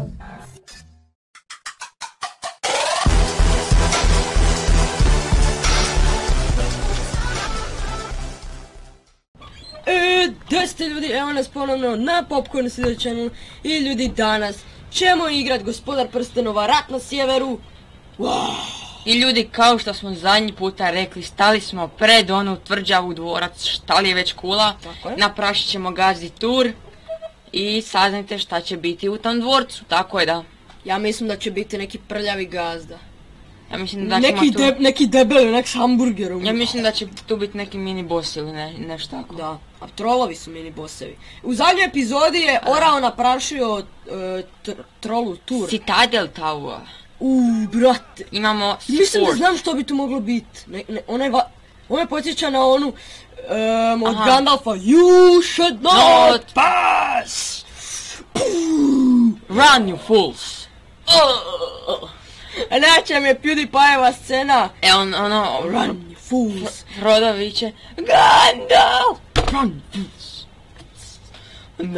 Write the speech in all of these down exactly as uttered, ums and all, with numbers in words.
E, gdje ste ljudi, evo nas ponovno na Popcorn City Channel i ljudi danas ćemo igrat Gospodar prstenova, Rat na sjeveru. Wow. I ljudi, kao što smo zadnji puta rekli, stali smo pred onu tvrđavu dvorac, šta li je već kula, naprašit ćemo gazdi tur i saznajte šta će biti u tom dvorcu, tako je da. Ja mislim da će biti neki prljavi gazda. Ja mislim da neki, tu... de, neki debeli, nek s hamburgerom. Ja mislim da će tu biti neki mini boss ili ne, nešto tako. Da, a trolovi su mini bossevi. U zadnjoj epizodi je Orao naprašio uh, tr trolu tur. Citadel Tower. Uuu, brate. Imamo support. Mislim da znam što bi tu moglo biti. Ne, ne, ona je va... Ona je podsjeća na onu um, od Gandalfa. You should not, not pass! Run, you fools! Oh. A neće mi je PewDiePie-eva scena. E on, ono... Run, you fools! Frodo viče Gandalf! Run, fools! No!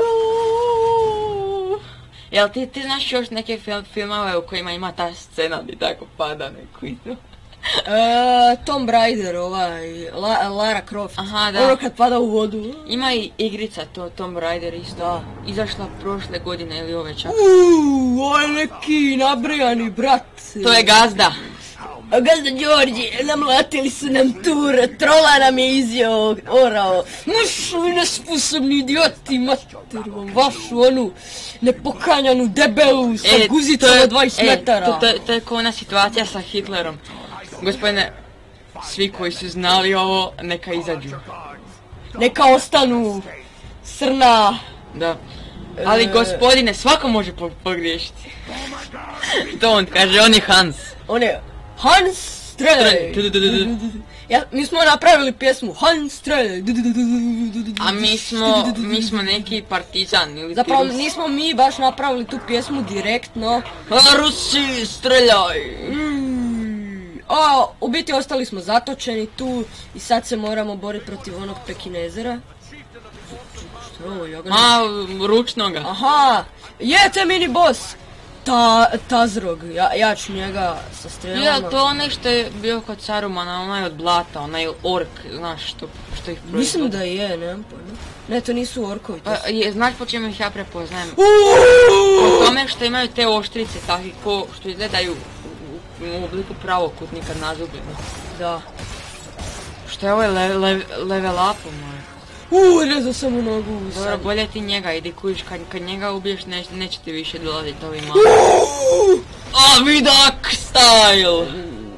Jel ti, ti znaš još neke film, filmove u kojima ima ta scena gdje tako pada neko i to? Uh, Tomb Raider, ovaj, La, Lara Croft. Aha, da. Ono kad pada u vodu. Ima i igrica to, Tomb Raider isto. Da. Izašla prošle godine ili ove čak. Uuuu, ovo je neki nabrijani brat. To je gazda. A gazda Đorđe, namlatili su nam tur, trola nam je izjeo, Orao. Mašu vi nesposobni idioti, mater vam, vašu onu nepokanjanu debelu sa e, guzicom od dvadeset metara. E, to, to, to je kao ona situacija sa Hitlerom. Gospodine, svi koji su znali ovo, neka izađu. Neka ostanu srna. Da. Ali e... gospodine, svako može po pogriješiti. To on kaže, on je Hans. On je Hans Strelej. Ja, mi smo napravili pjesmu Hans Strelej. A mi smo, mi smo neki partizan ili zapravo nismo mi baš napravili tu pjesmu direktno. Rusi, streljaj! A, u biti ostali smo zatočeni tu i sad se moramo boriti protiv onog Pekinezera. Što je ovo, Jogana? A, ručnoga. Aha, je, to je mini boss. Ta, Tazrog, ja, ja ću njega sa strelama. Ja, to onaj što je bio kod Sarumana, onaj od blata, onaj ork, znaš što, što ih proizvodi. Mislim da je, nemam pojma. Ne, to nisu orkovi. To su... je, znaš po čemu ih ja prepoznajem? Po tome što imaju te oštrice, takvi ko, što izgledaju u obliku pravokutnika na zubima. Da. Što je ovaj le, le, level up, moj? Uuu, rezao sam u nogu. Dobro, bolje ti njega, idi kujiš, kad, kad njega ubiješ neć, neće ti više dolaziti ovi malo. A, vidak style!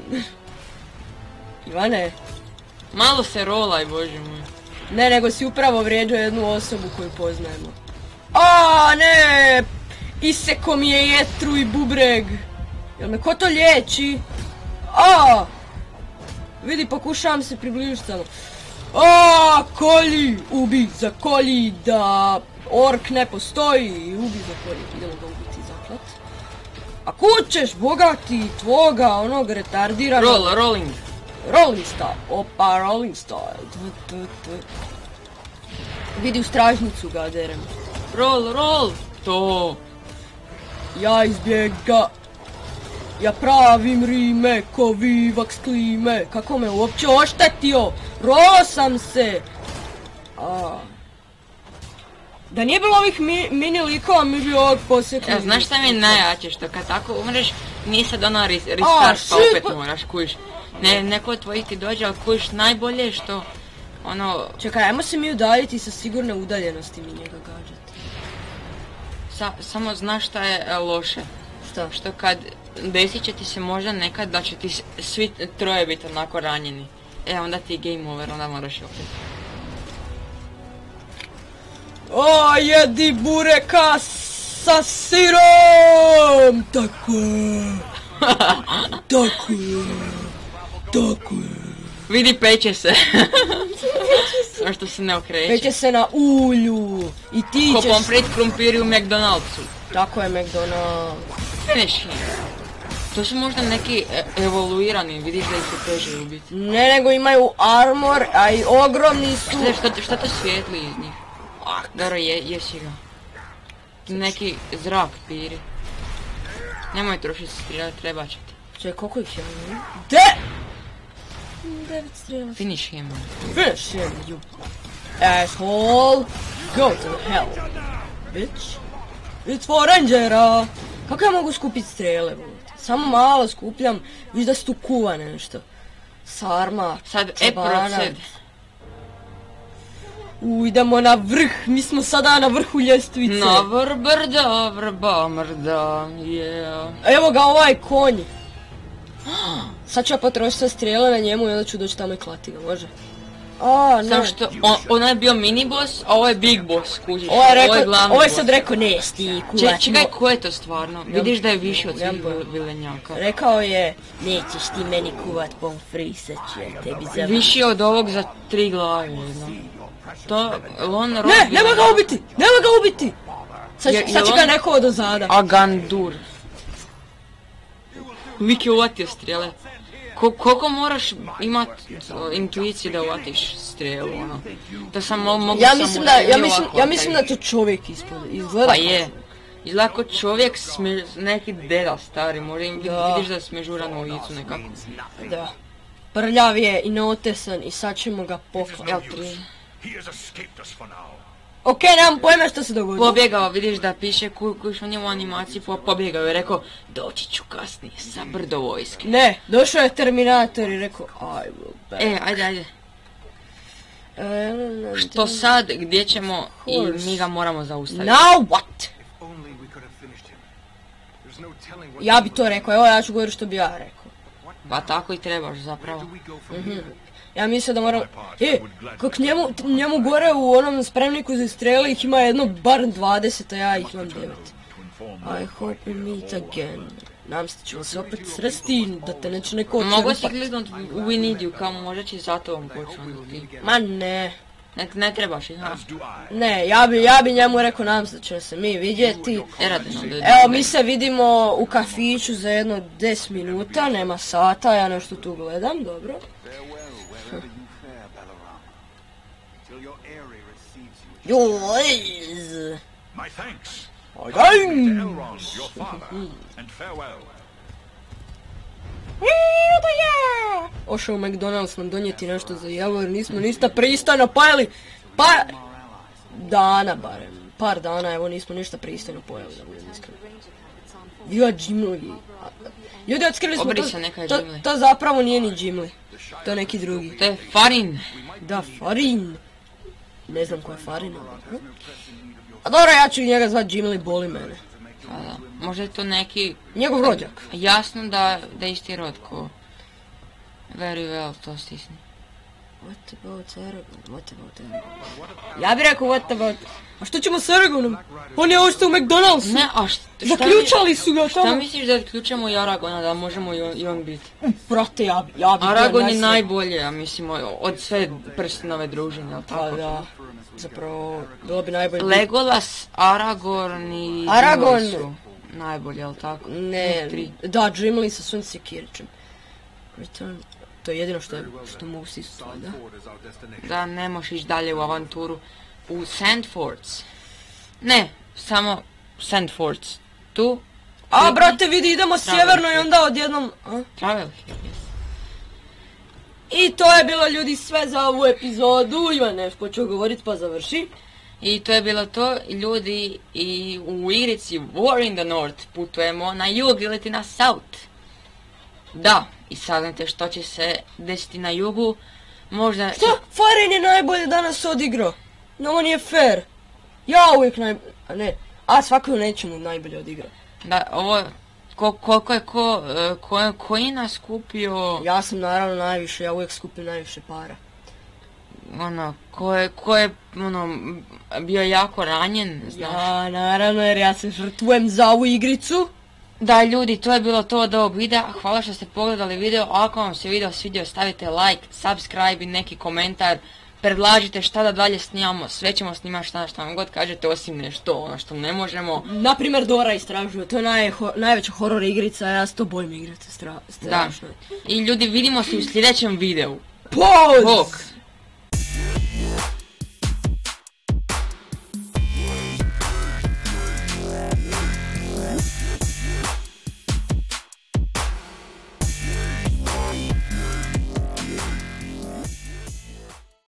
Ivane. Malo se rolaj, bože moj. Ne, nego si upravo vrijeđao jednu osobu koju poznajemo. A, ne! Iseko mi je jetru i bubreg. Jel me ko to liječi? A! Vidi, pokušavam se približiti samo. A, kolji, ubi za kolji, da ork ne postoji, ubi za kolji, idemo ga ubiti zaklat. A kućeš, bogati, tvoga, onog retardiranog... Roll, rolling. Rolling style, opa, rolling style. D, d, d. Vidi, u stražnicu ga derem. Roll, roll, to. Ja izbjega. Ja pravim rime, ko vivak s klime. Kako me uopće oštetio? Rolao sam se. A. Da nije bilo ovih mi, mini likova, mi bi ovog posjekli. Ja, znaš šta mi je najjače, što kad tako umreš, nije sad ono res, restart pa opet moraš, kujiš. Ne, neko od tvojih ti dođe, ali kujiš najbolje je što, ono... Čekaj, ajmo se mi udaljiti sa sigurne udaljenosti mi njega gađati. Sa, samo znaš šta je e, loše? Šta? Što kad desit će ti se možda nekad da će ti svi troje biti onako ranjeni. E, onda ti je game over, onda moraš opet. O, jedi bureka sa sirom! Tako je. Tako je. Tako je. Vidi, peče se. Samo što se ne okreće. Peče se na ulju. I ti ko ćeš... Ko pomprit krumpiri u McDonald'su. Tako je, McDonald's. Finish him. To su možda neki e evoluirani, vidiš da ih se teže ubiti. Ne, nego imaju armor, a i ogromni su... Šta, šta, šta te svijetli iz njih? Ah, dobro, je, jesi ga. Neki zrak piri. Nemoj trošiti strela, treba će ti. Čekaj, koliko ih je? De! Devet strela. Finish him. Finish him, you asshole. Go to hell, bitch. It's for Rangera. Kako ja mogu skupiti strele? Samo malo skupljam, viš da se tu kuva nešto. Sarma, sad E proced. U, idemo na vrh, mi smo sada na vrhu ljestvice. Na vr brda, vrba mrda, yeah. Evo ga ovaj konj. Sad ću ja potrošiti sve strele na njemu i onda ću doći tamo i klati ga, može? A, ne. Samo što, on, ono je bio mini boss, a ovo je big boss, kužiš. Ovo je, rekao, ovo je glavni ovo je boss. sad rekao, ne sti, kuvat. Čekaj, ko je to stvarno? Vidiš da je više od svih vilenjaka. Rekao je, nećeš ti meni kuvat pomfri, sad ću ja tebi zabaviti. Viši od ovog za tri glave, jedno. To, on robi... Ne, nema ga ubiti, nema ga ubiti! Sad, Je, sad će on... ga neko od ozada. Agandur. Lik je uvatio strele. Ko, koliko moraš imat intuiciju da uvatiš strelu, ono? Da sam mo, mogu ja sam mislim da, ja mislim, ovako, ja mislim da to čovjek ispod, izgleda. Pa je. Izgleda kao čovjek, sme, neki deda stari, možda im Da. vidiš da smežuran u licu nekako. Da. Prljav je i neotesan i sad ćemo ga poklati. Jel tri? Ok, nemam pojma što se dogodilo. Pobjegao, vidiš da piše kuš u njemu animaciji, po, pobjegao je rekao doći ću kasnije sa brdo vojske. Ne, došao je Terminator i rekao I will back. E, ajde, ajde. E, Što sad, gdje ćemo i mi ga moramo zaustaviti. Now what? Ja bi to rekao, evo ja ću govoriti što bi ja rekao. Pa tako i trebaš zapravo. Mhm. Ja mislim da moram... E, kak njemu, njemu gore u onom spremniku za strele ih ima jedno bar dvadeset, a ja ih imam devet. I hope we meet again. Nadam se da ćemo se opet sresti, da te neće neko Mogu si očerupat. kliknut We Need You, kao možda će za tobom počnuti. Ma ne. Ne, ne trebaš ih, ha? Ne, ja bi, ja bi njemu rekao, nadam se da ćemo se mi vidjeti. E, radimo. Evo, mi se vidimo u kafiću za jedno deset minuta, nema sata, ja nešto tu gledam, dobro. Jojz! My thanks. Ajajm! Elrond, your father, and farewell. Ošao u McDonald's nam donijeti nešto za jelo jer nismo ništa pristojno pojeli par dana barem. Par dana, evo nismo ništa pristojno pojeli da budem iskren. Ja Jimli. Ljudi, otkrili smo Obri to, se neka to, Jimli. to zapravo nije ni Jimli. To je neki drugi. To je Farin. Da, Farin. Ne znam ko je Farin. ali- A dobro, ja ću njega zvat Jimli, boli mene. Pa da, možda je to neki... Njegov rođak. Jasno da, da je isti rod ko... Very well, to stisni. What about Aragorn? What about Aragorn? Ja bih rekao what about... A što ćemo s Aragornom? On je ostao u McDonald'su. Ne, a šta... šta Zaključali su ga mi- Šta tamo. misliš da ključamo i Aragona, da možemo i on, i on biti? Brate, ja bi, ja bi bio Aragon je najsretniji. najbolje, ja mislim, od sve prstenove družine, jel Pa tako? da, zapravo, bilo bi najbolje. Legolas, Aragorn i Aragorn. Gimli su najbolje, jel tako? Ne, Njih tri. da, Jimli sa svojim sekirićem. Return, to je jedino što, je, što mogu sistovati, da? Da ne možeš ići dalje u avanturu. U Sandfords. Ne, samo Sandfords. Tu. A, klikni. brate, vidi, idemo sjeverno i onda odjednom... A? Travel here, yes. I to je bilo, ljudi, sve za ovu epizodu. Ivan nešto počeo govorit pa završi. I to je bilo to, ljudi, i u igrici War in the North putujemo na jug ili na south. Da, i saznate što će se desiti na jugu. Možda... Što? Farin je najbolje danas odigrao. No, on je fair. Ja uvijek najbolje... A ne, a svako nećemo najbolje odigrao. Da, ovo... Ko, koliko je ko... e, ko, ko je nas skupio... Ja sam naravno najviše, ja uvijek skupim najviše para. Ono, ko je, ko je, ono, bio jako ranjen, znaš. Ja, naravno, jer ja se žrtvujem za ovu igricu. Da, ljudi, to je bilo to od ovog videa. Hvala što ste pogledali video. Ako vam se video svidio, stavite like, subscribe i neki komentar. Predlažite šta da dalje snimamo. Sve ćemo snimati šta, šta vam god kažete, osim nešto ono što ne možemo. Naprimjer, Dora istražuje, to je naj, ho, najveća horor igrica, ja se to bojim igrati, stra, strašno. I ljudi, vidimo se u sljedećem videu. Pause! Bok!